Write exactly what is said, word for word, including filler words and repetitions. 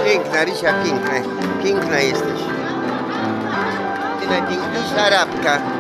Piękna, Rysia, piękna. Piękna jesteś. Ty najpiękniejsza Arabka.